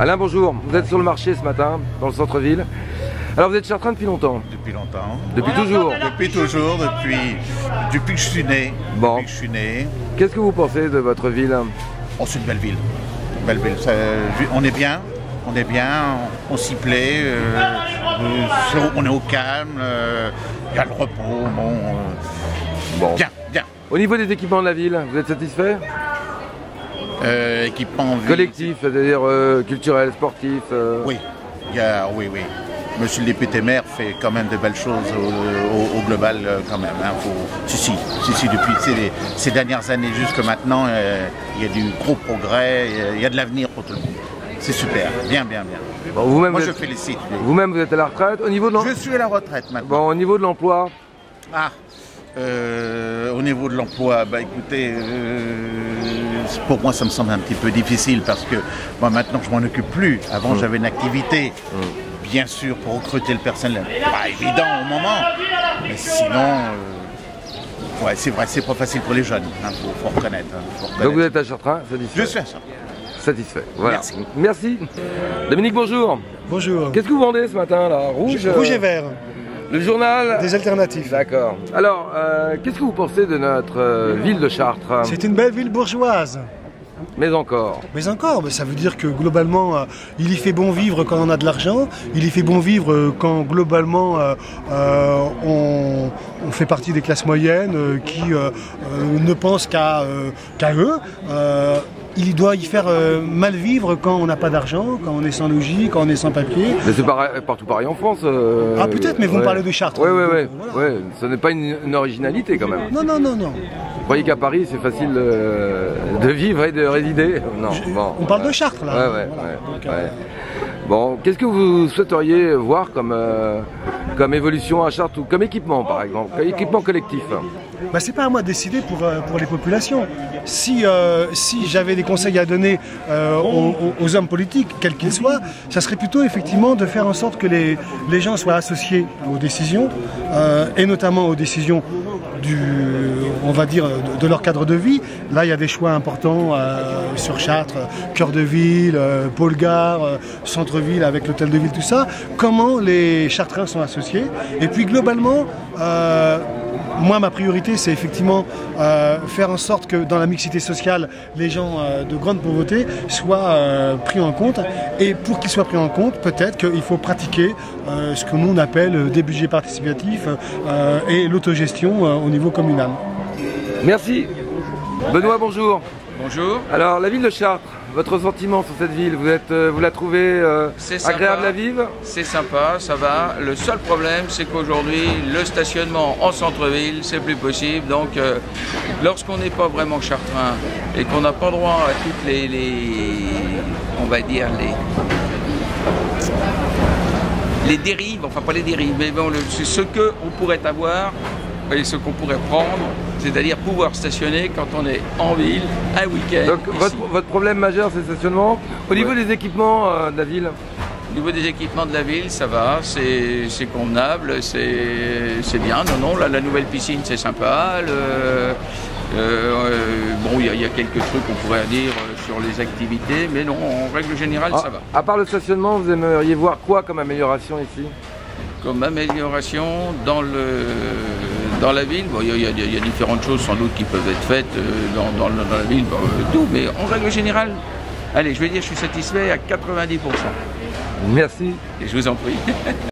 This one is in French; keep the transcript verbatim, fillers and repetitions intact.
Alain, bonjour. Vous êtes sur le marché ce matin, dans le centre-ville. Alors vous êtes chartrain depuis longtemps? Depuis longtemps. Depuis toujours? Depuis toujours, depuis, depuis que je suis né. Bon. Depuis que je suis né. Qu'est-ce que vous pensez de votre ville? Oh, c'est une belle ville. Une belle ville. Ça, on est bien, on est bien, on, on s'y plaît, euh, euh, on est au calme, il euh, y a le repos, bon, euh, bon. Bien, bien. Au niveau des équipements de la ville, vous êtes satisfait? Euh, équipement collectif, c'est-à-dire euh, culturel, sportif euh... Oui, il y a, oui, oui. Monsieur le député maire fait quand même de belles choses au, au, au global quand même. Hein. Faut, si, si, si, si, depuis ces, ces dernières années jusque maintenant, euh, il y a du gros progrès, il y a de l'avenir pour tout le monde. C'est super, bien, bien, bien. Bon, vous -même Moi, vous je êtes... félicite. Vous-même, vous êtes à la retraite. Au niveau de je suis à la retraite maintenant. Bon, au niveau de l'emploi. Ah, euh, au niveau de l'emploi, bah écoutez, euh, pour moi, ça me semble un petit peu difficile parce que moi, maintenant, je m'en occupe plus. Avant, mmh. j'avais une activité. Mmh. Bien sûr, pour recruter le personnel, pas évident au moment, mais sinon, euh, ouais, c'est vrai, c'est pas facile pour les jeunes, il hein, faut, faut, reconnaître, hein, faut reconnaître. Donc vous êtes à Chartrain, satisfait? Je suis à Chartrain. Satisfait, voilà. Merci. Merci. Dominique, bonjour. Bonjour. Qu'est-ce que vous vendez ce matin là? Rouge, Rouge et vert. Le journal des alternatives. D'accord. Alors, euh, qu'est-ce que vous pensez de notre euh, ville de Chartres? C'est une belle ville bourgeoise. Mais encore. Mais encore, mais ça veut dire que globalement, euh, il y fait bon vivre quand on a de l'argent, il y fait bon vivre euh, quand globalement euh, euh, on, on fait partie des classes moyennes euh, qui euh, euh, ne pensent qu'à euh, qu'à eux. Euh, Il doit y faire euh, mal vivre quand on n'a pas d'argent, quand on est sans logis, quand on est sans papier. Mais c'est partout pareil en France. Euh, ah peut-être, mais vous ouais. me parlez de Chartres. Oui, oui, oui. Voilà. Ouais, ce n'est pas une, une originalité quand même. Non, non, non, non. Vous croyez qu'à Paris c'est facile euh, de vivre et de résider? Non. Je, bon, on parle ouais. de Chartres là. Ouais, ouais, voilà. ouais, Donc, ouais. euh... Bon, qu'est-ce que vous souhaiteriez voir comme, euh, comme évolution à Chartres ou comme équipement par exemple, comme équipement collectif? Bah, c'est pas à moi de décider pour, euh, pour les populations. Si, euh, si j'avais des conseils à donner euh, aux, aux hommes politiques, quels qu'ils soient, ça serait plutôt effectivement de faire en sorte que les, les gens soient associés aux décisions, euh, et notamment aux décisions du, on va dire, de, de leur cadre de vie. Là, il y a des choix importants euh, sur Chartres, cœur de ville, euh, pôle gare, euh, centre-ville avec l'hôtel de ville, tout ça. Comment les Chartrains sont associés. Et puis globalement, euh, moi, ma priorité, c'est effectivement euh, faire en sorte que dans la mixité sociale, les gens euh, de grande pauvreté soient euh, pris en compte. Et pour qu'ils soient pris en compte, peut-être qu'il faut pratiquer euh, ce que nous on appelle des budgets participatifs euh, et l'autogestion euh, au niveau communal. Merci. Benoît, bonjour. Bonjour. Alors, la ville de Chartres, votre sentiment sur cette ville, vous, êtes, euh, vous la trouvez euh, agréable à vivre? C'est sympa, ça va. Le seul problème, c'est qu'aujourd'hui, le stationnement en centre-ville, c'est plus possible. Donc, euh, lorsqu'on n'est pas vraiment chartrain et qu'on n'a pas droit à toutes les, les on va dire, les, les dérives, enfin pas les dérives, mais bon, c'est ce qu'on pourrait avoir et ce qu'on pourrait prendre, c'est-à-dire pouvoir stationner quand on est en ville, un week-end. Donc votre, votre problème majeur, c'est le stationnement. Au niveau ouais. des équipements euh, de la ville? Au niveau des équipements de la ville, ça va, c'est convenable, c'est bien. Non, non, là, la nouvelle piscine, c'est sympa. Le, euh, euh, bon, il y, y a quelques trucs qu'on pourrait dire sur les activités, mais non, en règle générale, ah, ça va. À part le stationnement, vous aimeriez voir quoi comme amélioration ici? Comme amélioration dans le... Dans la ville, il bon, y, y, y a différentes choses sans doute qui peuvent être faites dans, dans, dans la ville, bon, tout, mais en règle générale, allez, je vais dire, je suis satisfait à quatre-vingt-dix pour cent. Merci. Et je vous en prie.